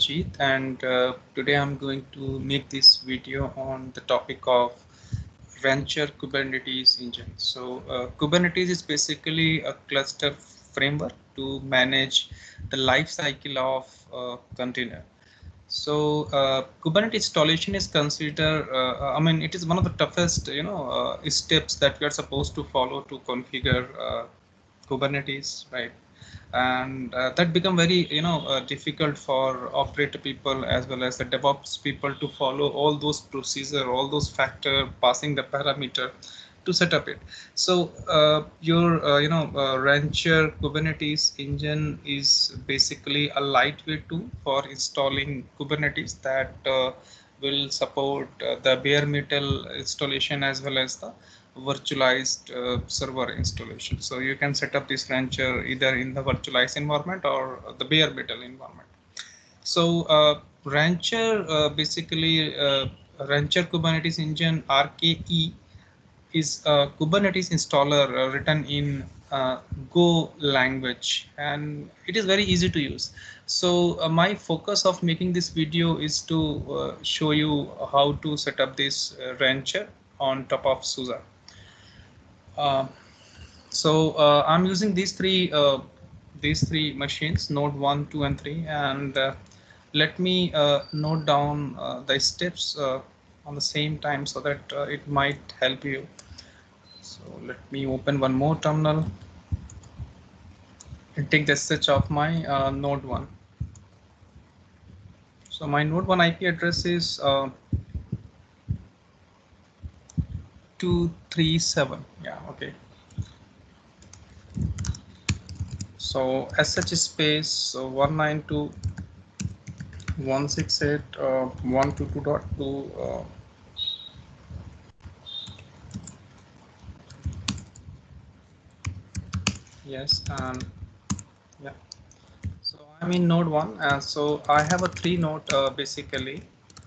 Ajit, and today I'm going to make this video on the topic of Rancher Kubernetes engine. So Kubernetes is basically a cluster framework to manage the life cycle of container. So Kubernetes installation is considered, it is one of the toughest, steps that we are supposed to follow to configure Kubernetes, right? And that become very, difficult for operator people as well as the DevOps people to follow all those procedure, all those factor, passing the parameter to set up it. So your Rancher Kubernetes engine is basically a lightweight tool for installing Kubernetes that will support the bare metal installation as well as the virtualized server installation. So you can set up this Rancher either in the virtualized environment or the bare metal environment. So Rancher basically Rancher Kubernetes engine RKE is a Kubernetes installer written in Go language, and it is very easy to use. So my focus of making this video is to show you how to set up this Rancher on top of SUSE. Uh, so I'm using these three machines, node 1, 2, and 3, and let me note down the steps on the same time so that it might help you. So let me open one more terminal and take the SSH of my node 1. So my node 1 IP address is 237. Yeah, okay. So SH space 192.168.122.2. Yes, and yeah. So I'm in node 1, and so I have a 3 node basically.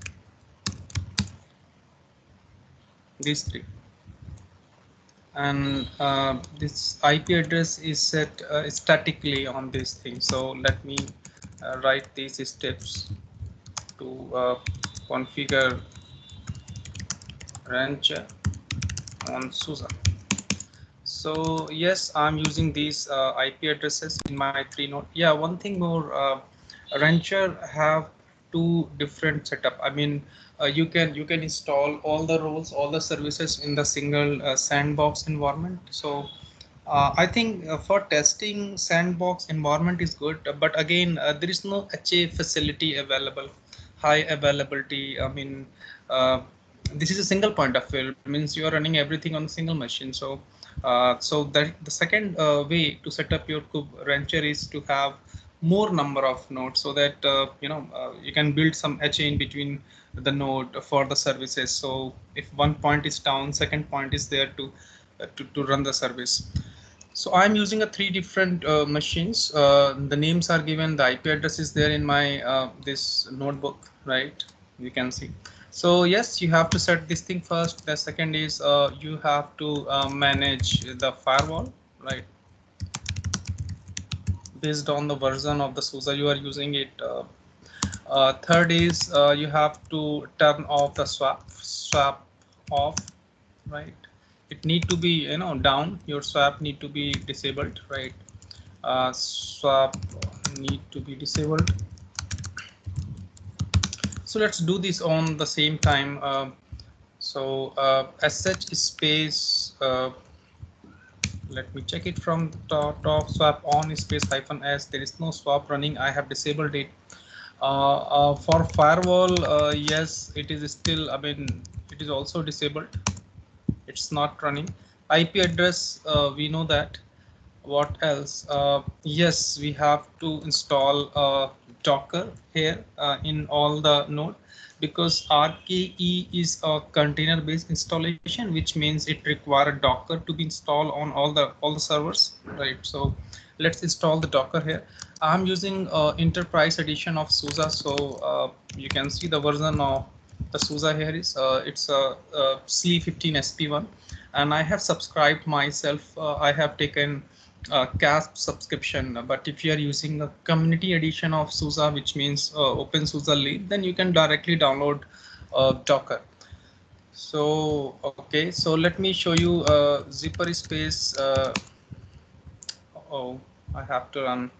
These 3. And this IP address is set statically on this thing. So let me write these steps to configure Rancher on SUSE. So yes, I'm using these IP addresses in my 3 node. Yeah, one thing more, Rancher have 2 different setup. I mean, you can install all the roles, all the services in the single sandbox environment. So I think for testing, sandbox environment is good, but again, there is no HA facility available, high availability. I mean, uh, this is a single point of failure, means you are running everything on a single machine. So, so that the second way to set up your Rancher is to have more number of nodes, so that you can build some HA in between the node for the services. So if one point is down, second point is there to run the service. So I'm using a 3 different machines. The names are given, the IP address is there in my this notebook, right? You can see. So yes, you have to set this thing first. The second is you have to manage the firewall, right? Based on the version of the SUSE you are using it. Third is you have to turn off the swap off, right? It need to be down. Your swap need to be disabled, right? Swap need to be disabled. So let's do this on the same time. So SH space, let me check it from the top, swap on space -s. There is no swap running. I have disabled it. For firewall, yes, it is still, I mean, it is also disabled. It's not running. IP address, we know that. What else? Yes, we have to install Docker here in all the node, because RKE is a container based installation, which means it requires Docker to be installed on all the servers, right? So let's install the Docker here. I'm using enterprise edition of SUSE, so you can see the version of the SUSE here is it's a C15 SP1, and I have subscribed myself. I have taken CASP subscription. But if you are using a community edition of SUSE, which means OpenSUSE Leap, then you can directly download Docker. So okay, so let me show you Zipper Space. Oh, I have to run.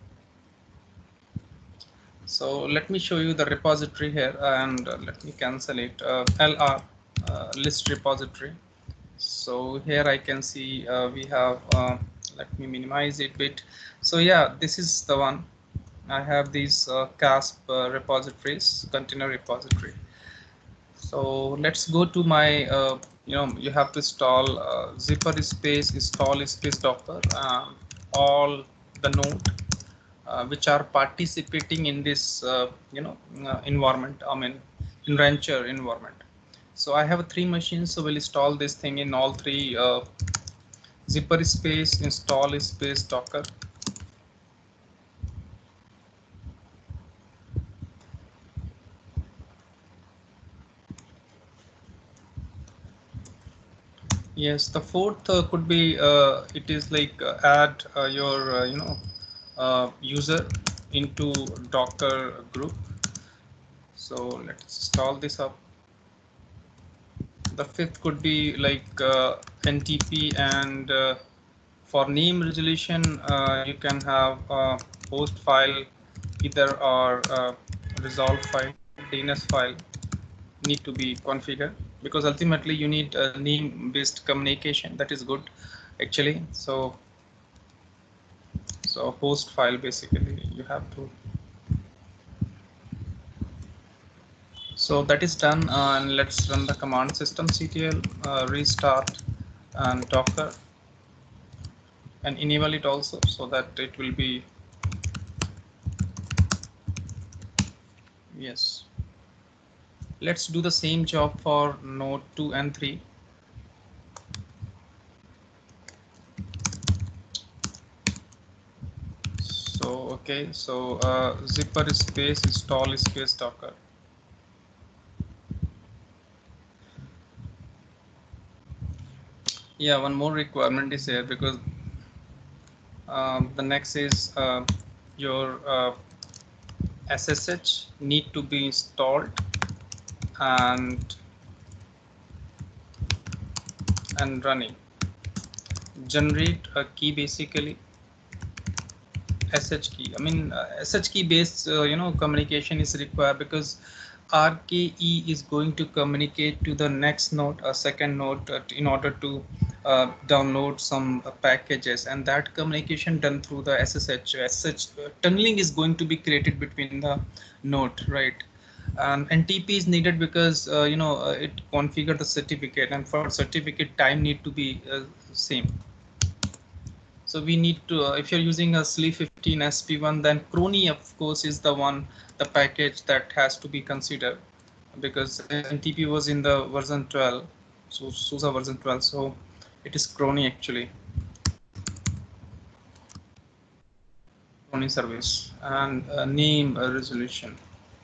So let me show you the repository here, and let me cancel it. LR list repository. So here I can see we have. Let me minimize it a bit. So yeah, this is the one. I have these CASP repositories, container repository. So let's go to my. You have to install Zipper space install space Docker, all the node which are participating in this environment, I mean in Rancher environment. So I have three machines, so we'll install this thing in all three. Zipper space install space Docker. Yes, the fourth could be it is like add your user into Docker group. So let's install this up. The fifth could be like NTP, and for name resolution you can have host file either, or resolve file, DNS file need to be configured, because ultimately you need a name based communication. That is good actually. So host file basically you have to. So that is done, and let's run the command systemctl restart and Docker, and enable it also so that it will be. Yes, let's do the same job for node 2 and 3. So okay, so Zipper space install space Docker. Yeah, one more requirement is here, because the next is your SSH need to be installed and running. Generate a key basically, SH key. I mean SH key based communication is required, because RKE is going to communicate to the next node, a second node, in order to download some packages, and that communication done through the SSH. Tunneling is going to be created between the node, right? And NTP is needed because it configure the certificate, and for certificate time need to be same. So we need to, if you're using a SLE 15 SP1, then Crony of course is the one, the package that has to be considered, because NTP was in the version 12, so SUSE version 12, so it is Crony actually. Crony service, and name resolution.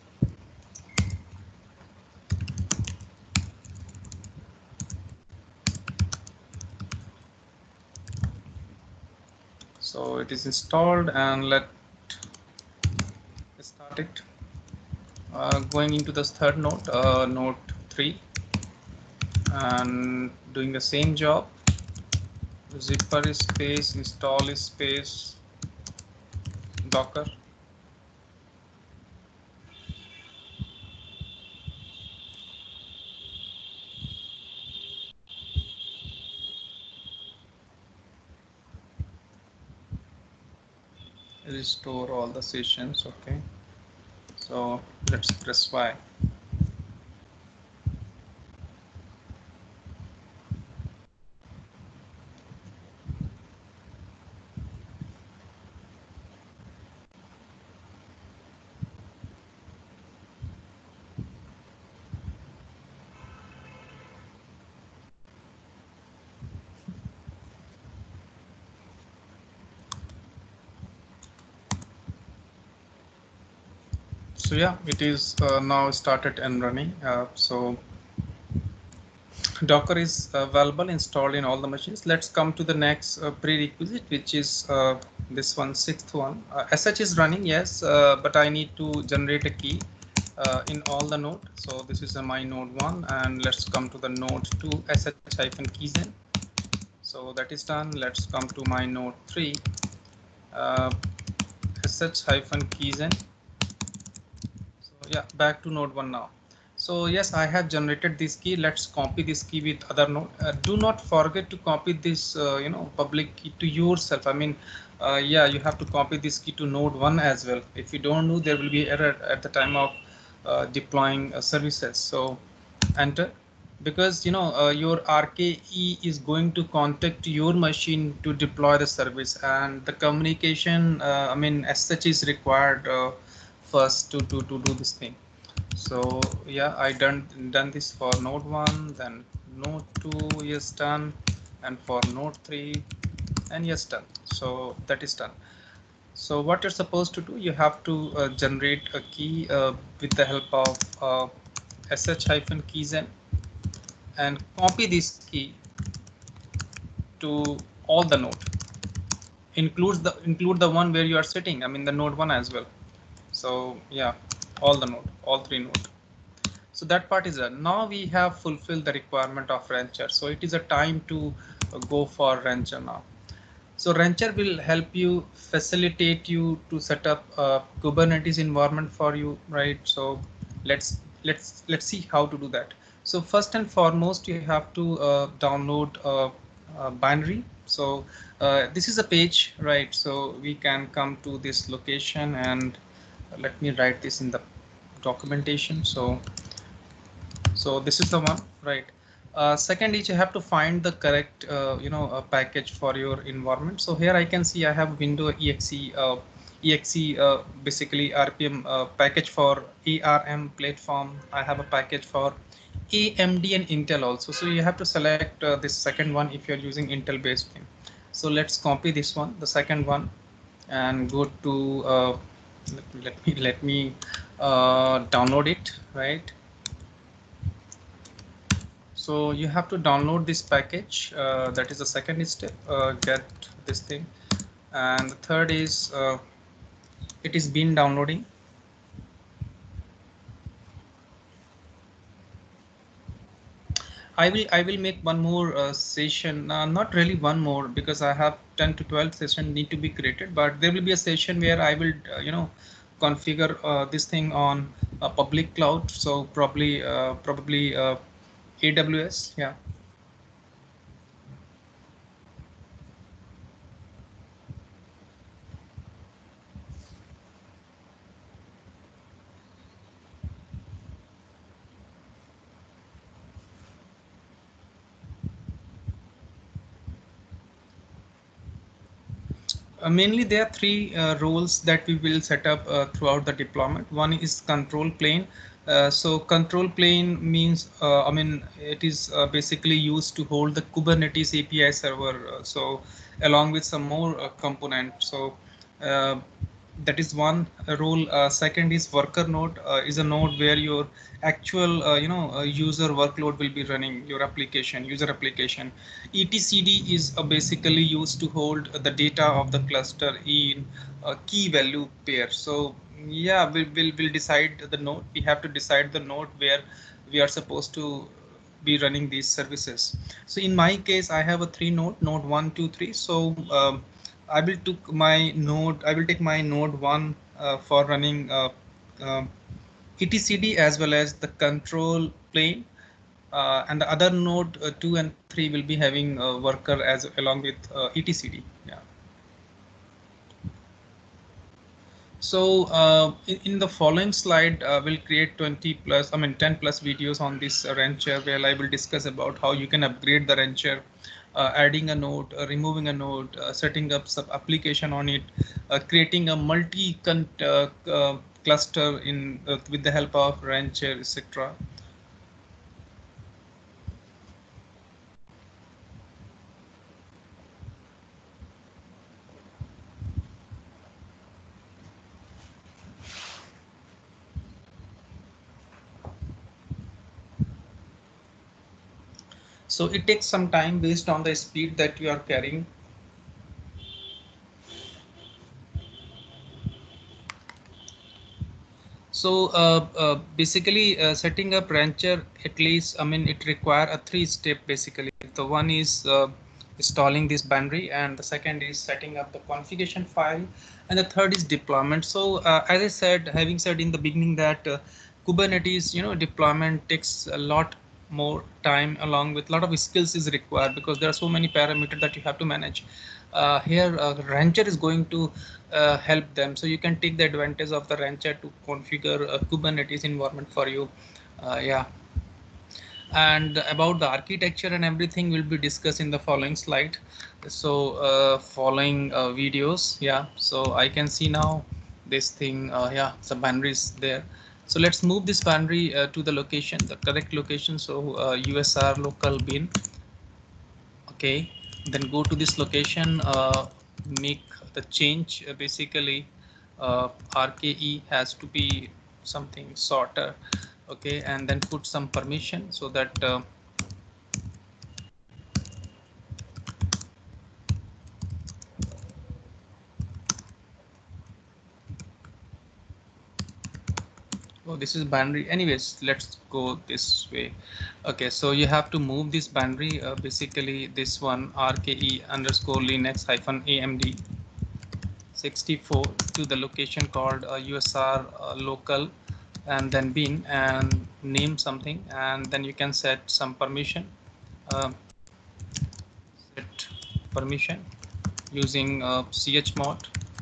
So it is installed, and let's start it. Going into the third node, node 3, and doing the same job. Zipper space install space Docker. Restore all the sessions. Okay, so let's press Y. So yeah, it is now started and running. So Docker is available installed in all the machines. Let's come to the next prerequisite, which is this one, sixth one. SH is running, yes, but I need to generate a key in all the node. So this is my node 1, and let's come to the node 2 sh-keys in. So that is done. Let's come to my node 3 uh, sh-keys in. So yeah, back to node 1 now. So yes, I have generated this key. Let's copy this key with other node. Do not forget to copy this public key to yourself. I mean, yeah, you have to copy this key to node 1 as well. If you don't do, there will be error at the time of deploying services. So enter, because your RKE is going to contact your machine to deploy the service, and the communication I mean as such is required first to do this thing. So yeah, I done this for node 1, then node 2 is done, and for node 3, and yes, done. So that is done. So what you're supposed to do, you have to generate a key with the help of sh-keys and copy this key to all the node, include the one where you are sitting, I mean the node 1 as well. So yeah, all the node, all 3 node. So that part is done. Now we have fulfilled the requirement of Rancher, so it is a time to go for Rancher now. So Rancher will help you, facilitate you to set up a Kubernetes environment for you, right? So let's see how to do that. So first and foremost, you have to download a binary. So this is a page, right? So we can come to this location, and let me write this in the documentation. So this is the one, right? Second is you have to find the correct package for your environment. So here I can see I have window exe basically RPM package for ARM platform. I have a package for AMD and Intel also. So you have to select this second one if you're using Intel based thing. So let's copy this one, the second one, and go to let me download it, right? So you have to download this package. That is the second step. Get this thing, and the third is it is been downloading. I will make one more session. Not really one more, because I have 10 to 12 sessions need to be created. But there will be a session where I will configure this thing on a public cloud. So probably AWS. Yeah. Mainly there are three roles that we will set up throughout the deployment. One is control plane. So control plane means, I mean, it is basically used to hold the Kubernetes API server. So along with some more components. So uh, that is one role. Second is worker node, is a node where your actual user workload will be running your application, user application. etcd is basically used to hold the data of the cluster in a key value pair. So yeah, we'll decide the node. We have to decide the node where we are supposed to be running these services. So in my case, I have a 3 node 1, 2, 3. So I will take my node 1 for running etcd as well as the control plane, and the other node 2 and 3 will be having a worker as along with etcd. Yeah. So in the following slide, we'll create 20 plus, I mean 10 plus videos on this Rancher, where I will discuss about how you can upgrade the Rancher, adding a node, removing a node, setting up some application on it, creating a multi cluster in with the help of Rancher, etc. So it takes some time based on the speed that you are carrying. So basically setting up Rancher, at least, I mean, it require a 3-step basically. The one is installing this binary, and the second is setting up the configuration file, and the third is deployment. So as I said, having said in the beginning that Kubernetes, deployment takes a lot more time, along with a lot of skills is required, because there are so many parameters that you have to manage. Here Rancher is going to help them, so you can take the advantage of the Rancher to configure a Kubernetes environment for you. Yeah, and about the architecture and everything will be discussed in the following slide. So following videos. Yeah, so I can see now this thing. Yeah, the binary is there. So let's move this binary to the location, the correct location. So USR local bin. Okay, then go to this location, make the change. Basically RKE has to be something shorter. Okay, and then put some permission so that oh, this is binary. Anyways, let's go this way. Okay, so you have to move this binary, basically this one, RKE underscore Linux hyphen AMD 64, to the location called USR local, and then bin, and name something, and then you can set some permission. Set permission using chmod,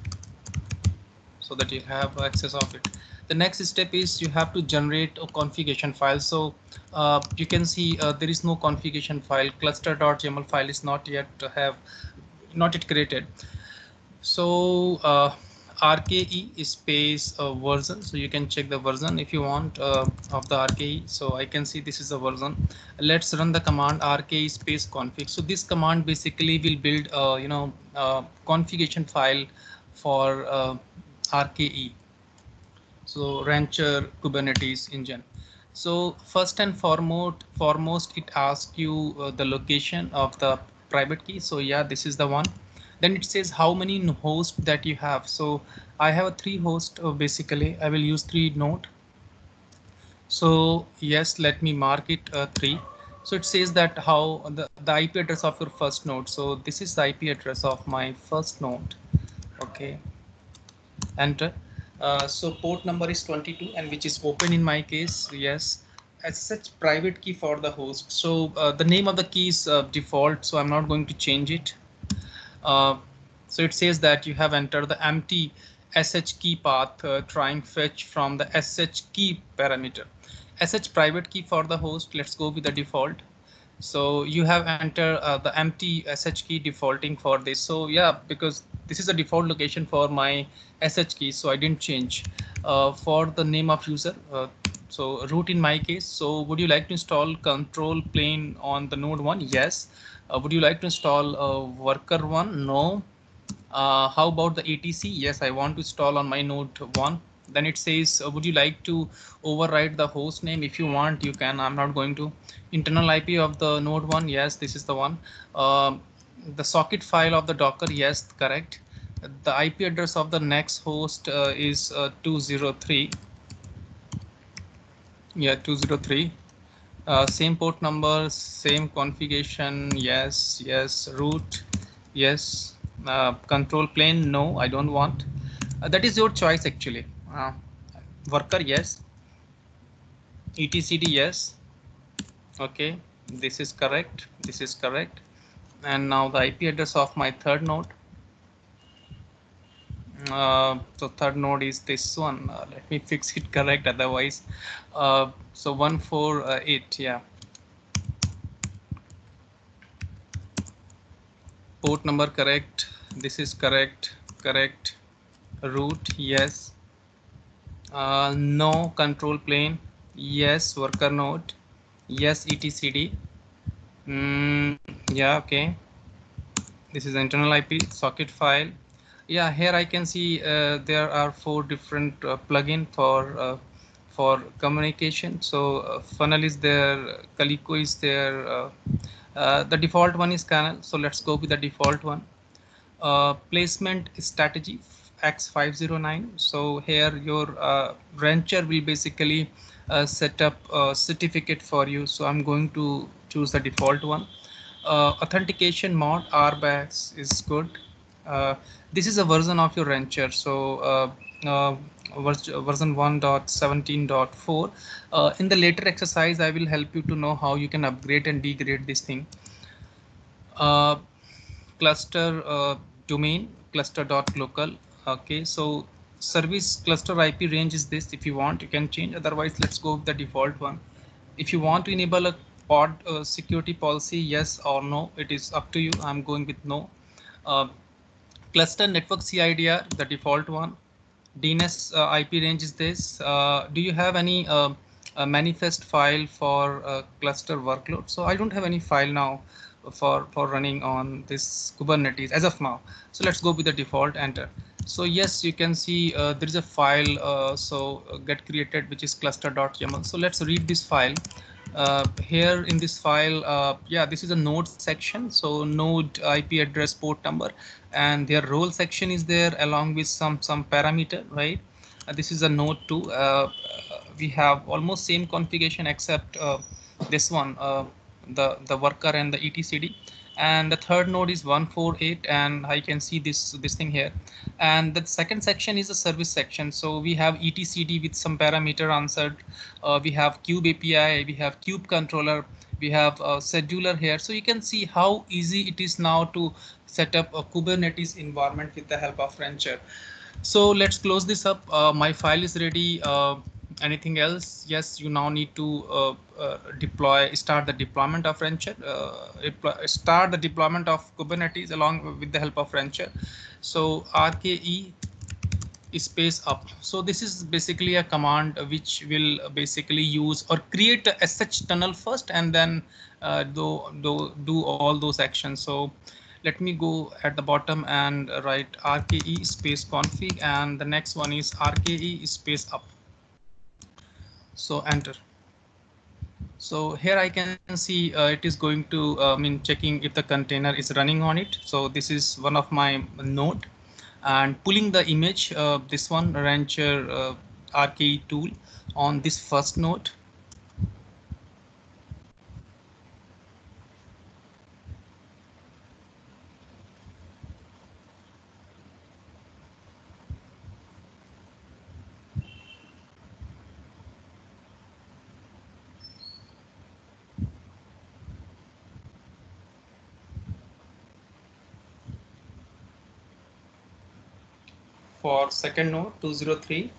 so that you have access of it. The next step is you have to generate a configuration file. So you can see there is no configuration file. Cluster.yml file is not yet created. So RKE space version, so you can check the version if you want of the RKE. So I can see this is the version. Let's run the command RKE space config. So this command basically will build configuration file for RKE, so Rancher Kubernetes engine. So first and foremost it asks you the location of the private key. So yeah, this is the one. Then it says how many hosts that you have. So I have a 3 host. Basically I will use 3 node. So yes, let me mark it 3. So it says that how the IP address of your first node. So this is the IP address of my first node. Okay, enter. So port number is 22, and which is open in my case. Yes, as such private key for the host. So the name of the key is default, so I'm not going to change it. uh, so it says that you have entered the empty sh key path, trying fetch from the sh key parameter. Sh private key for the host, let's go with the default. So you have entered the empty sh key defaulting for this. So yeah, because this is a default location for my sh key, so I didn't change. For the name of user, so root in my case. So would you like to install control plane on the node 1? Yes. Would you like to install worker 1? No. How about the etc? Yes, I want to install on my node 1. Then it says would you like to override the host name? If you want, you can. I'm not going to. Internal IP of the node 1, yes, this is the one. The socket file of the docker, yes, correct. The IP address of the next host is 203. Yeah, 203. Same port number, same configuration, yes, yes. Root, yes. Control plane, no, I don't want. That is your choice actually. Worker, yes. Etcd, yes. Okay, this is correct, this is correct. And now the IP address of my third node. So third node is this one. Let me fix it correct, otherwise. So 148, yeah. Port number correct, this is correct, correct. Root, yes. No. Control plane, yes. Worker node, yes. Etcd, yeah, okay. This is the internal IP socket file. Yeah, here I can see there are 4 different plugin for communication. So funnel is there, Calico is there, The default one is kernel, so let's go with the default one. Placement strategy X509. So here your rancher will basically set up a certificate for you. So I'm going to choose the default one. Authentication mode RBAX is good. Uh, this is a version of your rancher. So version 1.17.4. In the later exercise, I will help you to know how you can upgrade and degrade this thing. Uh, cluster domain cluster.local. Okay, so service cluster IP range is this. If you want, you can change. Otherwise, let's go with the default one. If you want to enable a pod security policy, yes or no, it is up to you. I'm going with no. uh, Cluster network CIDR, the default one. DNS IP range is this. Do you have any manifest file for cluster workload? So I don't have any file now for running on this Kubernetes as of now. So let's go with the default, enter. So yes, you can see there is a file get created, which is cluster.yaml. So let's read this file. Here in this file, yeah, this is a node section. So node IP address, port number, and their role section is there along with some parameter, right? This is a node 2. We have almost same configuration except this one, the worker and the etcd. And the third node is 148, and I can see this thing here. And the second section is the service section. So we have etcd with some parameter answered. We have kube API, we have kube controller, we have a scheduler here. So you can see how easy it is now to set up a Kubernetes environment with the help of Rancher. So let's close this up. My file is ready. Anything else? Yes, you now need to start the deployment of Rancher, start the deployment of Kubernetes along with the help of Rancher. So RKE space up. So this is basically a command which will basically use or create a SH tunnel first, and then do all those actions. So let me go at the bottom and write RKE space config, and the next one is RKE space up. So enter. So here I can see it is going to checking if the container is running on it. So this is one of my node, and pulling the image, this one Rancher RKE tool on this first node. For second node 203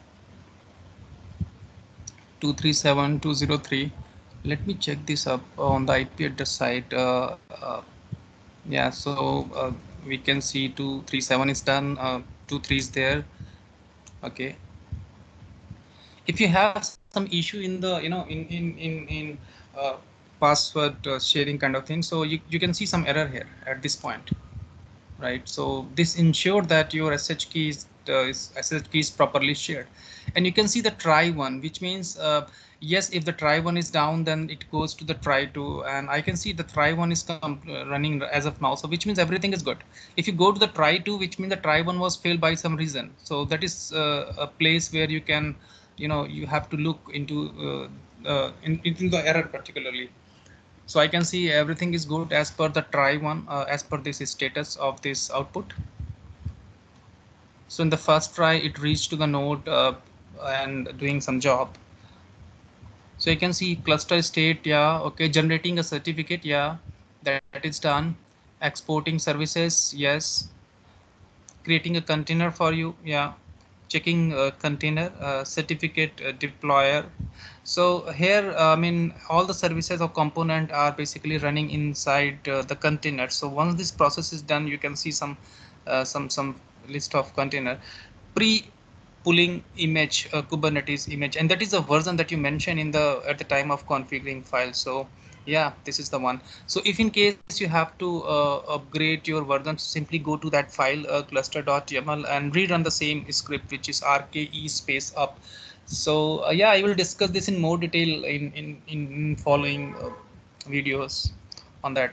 237.203. Let me check this up on the IP address side. Yeah, so we can see 237 is done, 23 is there. Okay, if you have some issue in the in password sharing kind of thing, so you can see some error here at this point, right? So this ensure that your SSH key is properly shared. And you can see the try one, which means yes, if the try one is down, then it goes to the try two, and I can see the try one is running as of now. So which means everything is good. If you go to the try two, which means the try one was failed by some reason. So that is a place where you can, you have to look into the error particularly. So I can see everything is good as per the try one, as per this status of this output. So in the first try, it reached to the node and doing some job. So you can see cluster state, yeah, okay, generating a certificate, yeah, that is done. Exporting services, yes. Creating a container for you, yeah. Checking container certificate deployer. So here, all the services or component are basically running inside the container. So once this process is done, you can see some list of container pre pulling image, Kubernetes image, and that is the version that you mentioned in the at the time of configuring file. So yeah, this is the one. So if in case you have to upgrade your version, simply go to that file cluster.yaml and rerun the same script, which is RKE space up. So yeah, I will discuss this in more detail in following videos. on that.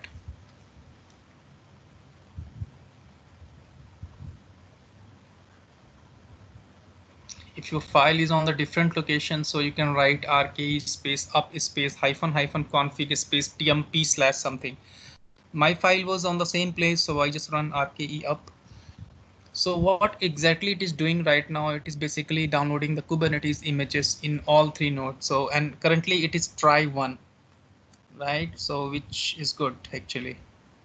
If your file is on the different location, so you can write rke space up space hyphen hyphen config space tmp slash something. My file was on the same place, so I just run rke up. So what exactly it is doing right now, it is basically downloading the Kubernetes images in all three nodes. So, and currently it is try one, right? So which is good actually.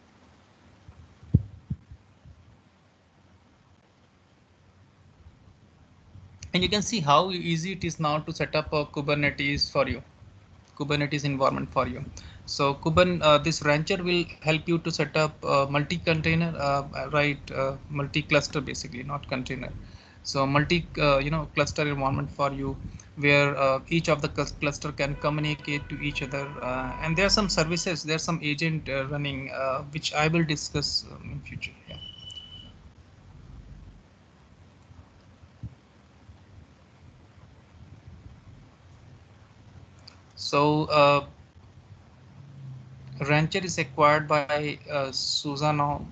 And you can see how easy it is now to set up a Kubernetes for you, Kubernetes environment for you. So this Rancher will help you to set up multi-container, multi-cluster basically, not container. So cluster environment for you, where each of the cluster can communicate to each other. And there are some services, there's some agent running, which I will discuss in future. Yeah. So Rancher is acquired by SUSE now.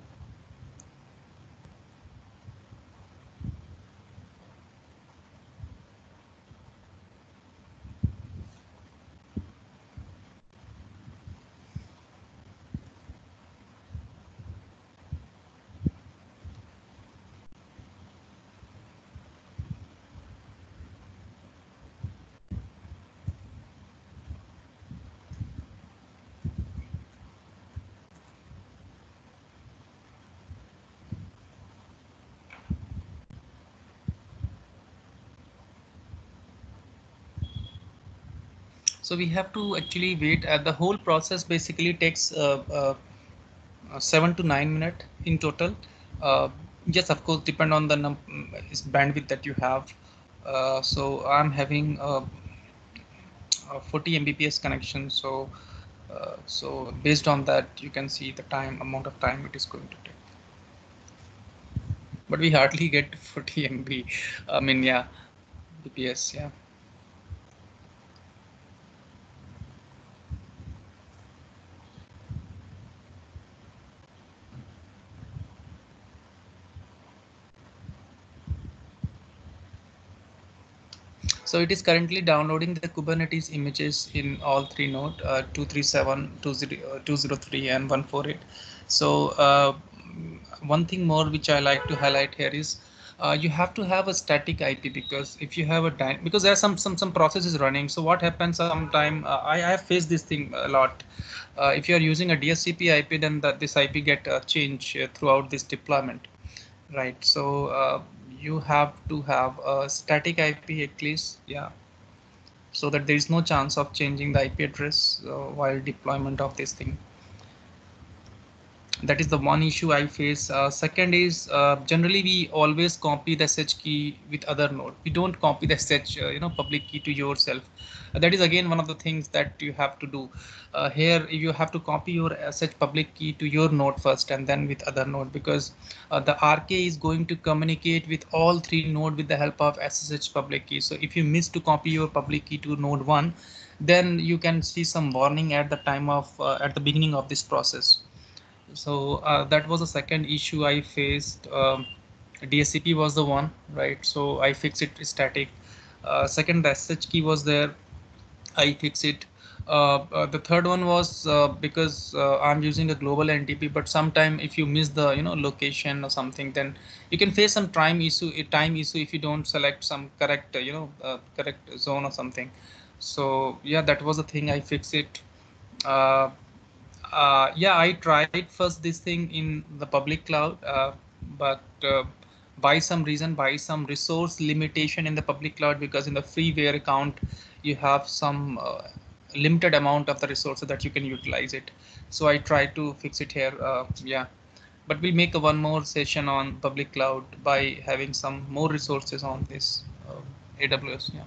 So we have to actually wait. The whole process basically takes 7 to 9 minutes in total. Uh, yes, of course, depend on the bandwidth that you have. So I'm having a 40 Mbps connection. So based on that, you can see the amount of time it is going to take. But we hardly get 40 MB. I mean, yeah, BPS, yeah. So it is currently downloading the Kubernetes images in all three nodes, 237, 203, and 148. So one thing more which I like to highlight here is you have to have a static IP, because if you have because there are some processes running. So what happens sometime, I have faced this thing a lot. If you are using a DSCP IP, then this IP get changed throughout this deployment. Right. So you have to have a static IP at least, yeah, so that there is no chance of changing the IP address while deployment of this thing. That is the one issue I face. Second is generally we always copy the SH key with other node. We don't copy the SH public key to yourself. That is again one of the things that you have to do. Here you have to copy your SH public key to your node first and then with other node, because the RK is going to communicate with all three node with the help of SSH public key. So if you miss to copy your public key to node 1, then you can see some warning at the time of at the beginning of this process. So that was the second issue I faced. DSCP was the one, right? So I fixed it static. Second, the SSH key was there. I fixed it. The third one was because I'm using a global NTP, but sometime if you miss the location or something, then you can face some time issue if you don't select some correct correct zone or something. So yeah, that was the thing. I fixed it. Uh, yeah, I tried first this thing in the public cloud, but by some reason, by some resource limitation in the public cloud, because in the freeware account, you have some limited amount of the resources that you can utilize it. So I tried to fix it here. Yeah, but we'll make a one more session on public cloud by having some more resources on this AWS. Yeah.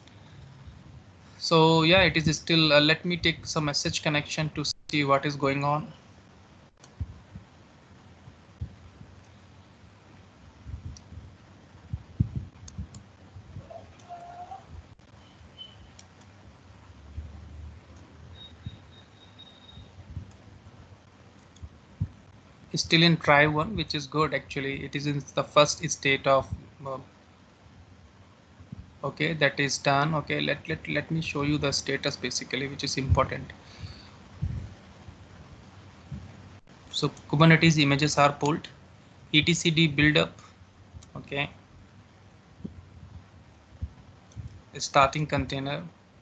So yeah, it is still. Let me take some message connection to see what is going on. still in try one, which is good. Actually, it is in the first state of okay, that is done. Okay, let me show you the status basically, which is important. So Kubernetes images are pulled, etcd build up. Okay, starting container.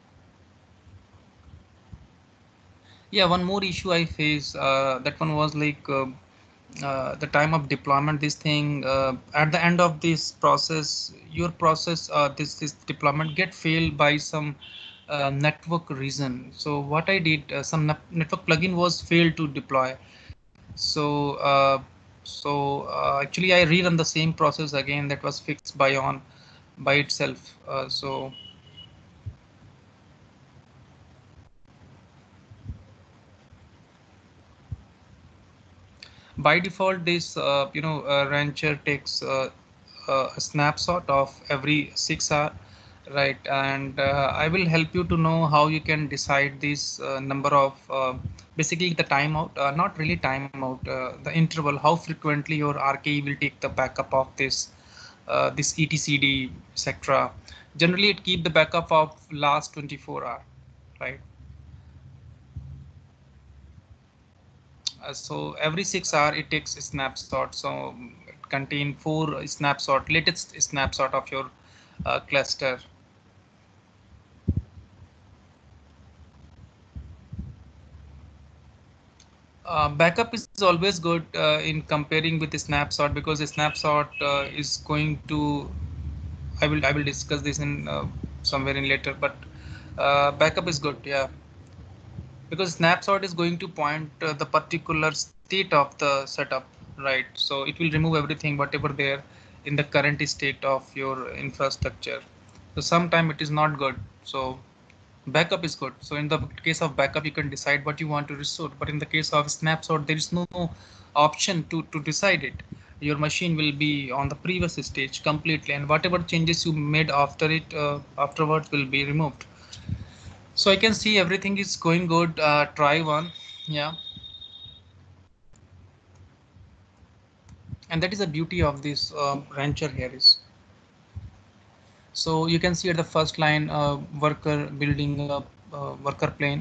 Yeah, one more issue I face, that one was like the time of deployment. This thing, at the end of this process, your process, this deployment get failed by some network reason. So what I did, some network plugin was failed to deploy. So actually I rerun the same process again. That was fixed by itself. So by default, this rancher takes a snapshot of every 6 hours, right? And I will help you to know how you can decide this number of basically the timeout, not really timeout, the interval, how frequently your RKE will take the backup of this etcd, etc. Generally, it keep the backup of last 24 hours, right? So every 6 hours it takes a snapshot. So it contain 4 snapshot, latest snapshot of your cluster. Backup is always good in comparing with the snapshot, because the snapshot is going to, I will discuss this in somewhere in later, but backup is good, yeah, because snapshot is going to point the particular state of the setup, right? So it will remove everything whatever there in the current state of your infrastructure. So sometime it is not good. So backup is good. So in the case of backup, you can decide what you want to restore, but in the case of snapshot, there is no option to decide it. Your machine will be on the previous stage completely, and whatever changes you made after it, afterwards, will be removed. So I can see everything is going good. Try one, yeah. And that is the beauty of this rancher here is. So you can see at the first line, worker building up worker plane.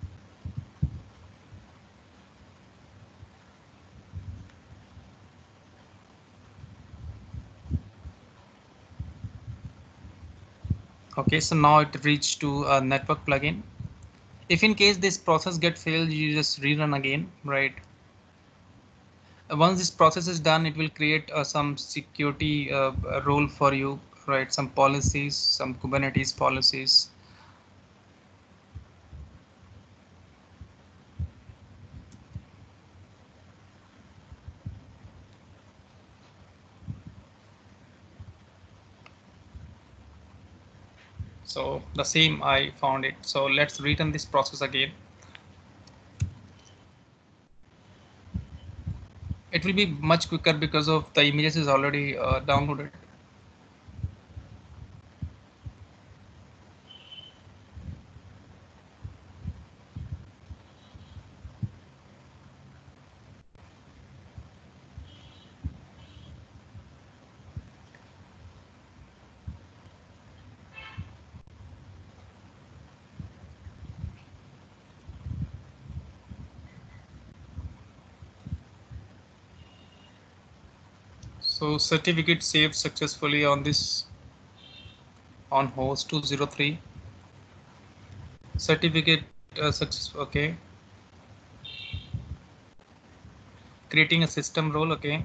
Okay, so now it reached to a network plugin. If in case this process get failed, you just rerun again, right? Once this process is done, it will create some security role for you, right? Some policies, some Kubernetes policies. So the same I found it. So let's rerun this process again. It will be much quicker because of the images is already downloaded. So certificate saved successfully on this, on host 203. Certificate success. Okay. Creating a system role. Okay.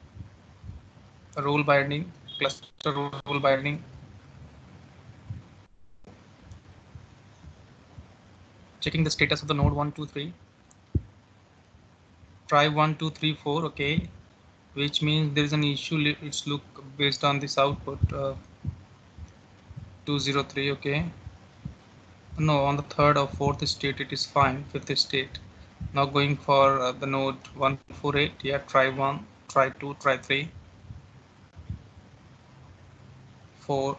Role binding, cluster role binding. Checking the status of the node 123. Try 1234. Okay. Which means there is an issue. It's look based on this output 203. Okay. No, on the third or fourth state it is fine. Fifth state. Now going for the node 148. Yeah, try 1, try 2, try 3, 4.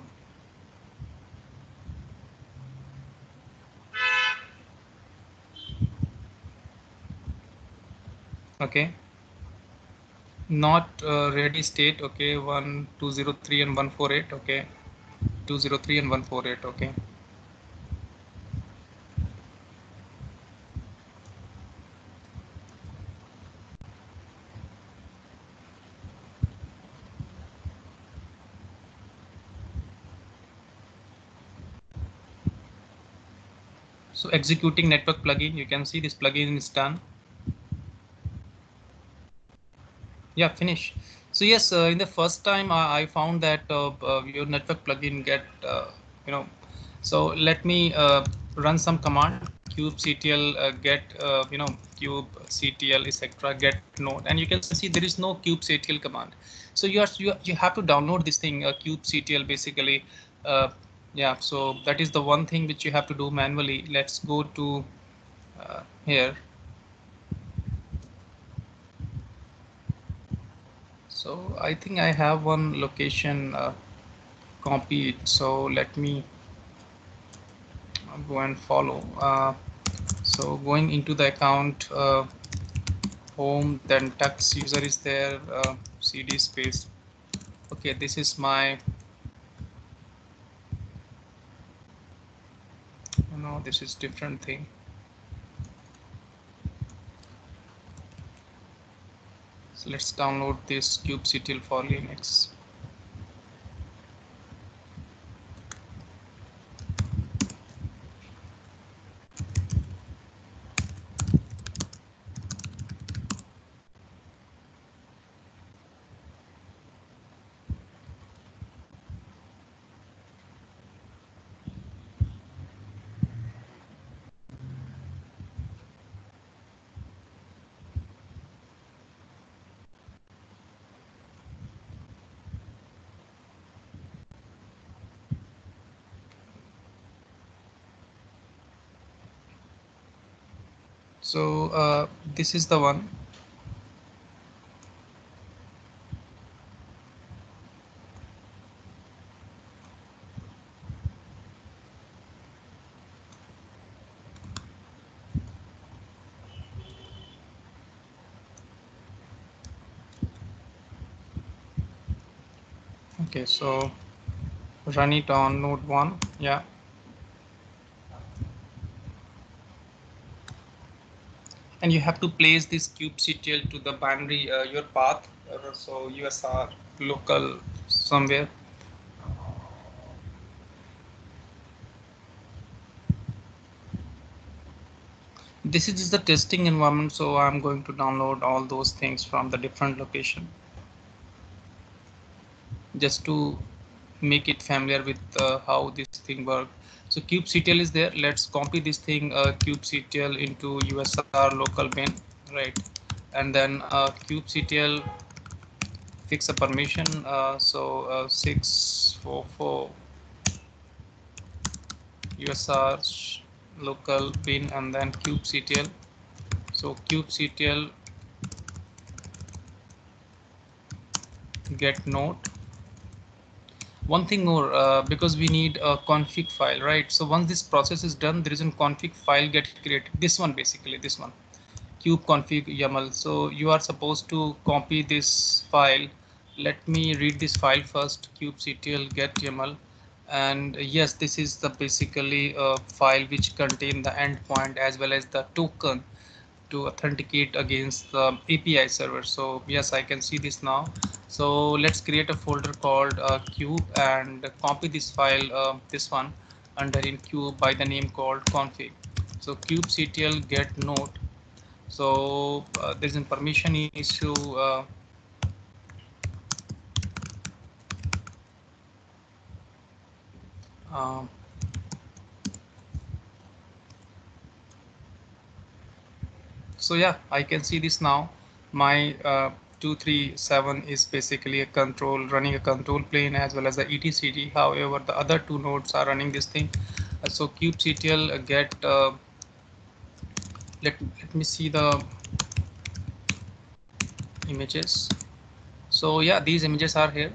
Okay. not ready state. Okay, 1203 and 148. Okay, 203 and 148. Okay. So executing network plugin, you can see this plugin is done. Yeah, finish. So yes, in the first time I found that your network plugin get you know. So let me run some command kubectl get kubectl etc get node, and you can see there is no kubectl command. So you have to download this thing kubectl basically. Uh, yeah, so that is the one thing which you have to do manually. Let's go to here. So I think I have one location copy it. So let me go and follow. So going into the account home, then tux user is there, cd space. Okay, this is my, no, this is different thing. So let's download this kubectl for Linux. So this is the one. Okay, so run it on node 1. Yeah. And you have to place this kubectl to the binary your path. So USR local somewhere. This is just the testing environment, so I'm going to download all those things from the different location just to make it familiar with how this thing works. So kubectl is there. Let's copy this thing kubectl into USR local bin, right? And then kubectl fix a permission. So 644 USR local bin and then kubectl. So kubectl get node. One thing more, because we need a config file, right? So once this process is done, there is a config file get created. This one, basically, this one, kube config YAML. So you are supposed to copy this file. Let me read this file first, kubectl get YAML. And yes, this is the basically a file which contain the endpoint as well as the token to authenticate against the API server. So yes, I can see this now. So let's create a folder called cube and copy this file, this one, under in cube by the name called config. So kubectl get node. So there's a permission issue. Uh, so yeah, I can see this now. My 237 is basically a control, running a control plane as well as the etcd. However, the other two nodes are running this thing. So kubectl get let me see the images. So yeah, these images are here.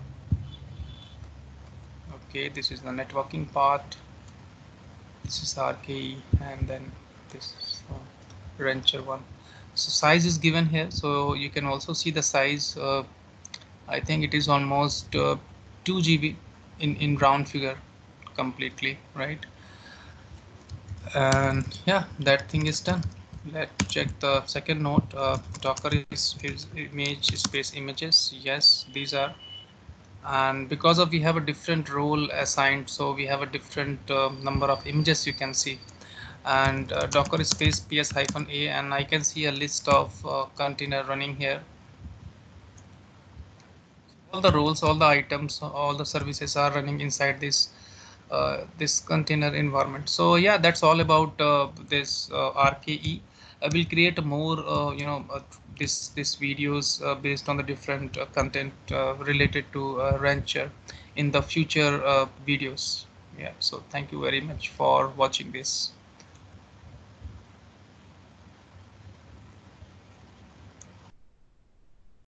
Okay, this is the networking part. This is RKE, and then this is Rancher one. So size is given here, so you can also see the size. I think it is almost 2 GB in round figure completely, right? And yeah, that thing is done. Let's check the second note. Docker is image space images. Yes, these are. And because of we have a different role assigned, so we have a different number of images you can see. And docker space ps-a, and I can see a list of container running here. All the roles, all the items, all the services are running inside this container environment. So yeah, that's all about this RKE. We'll create more this videos based on the different content related to Rancher in the future videos. Yeah, so thank you very much for watching this.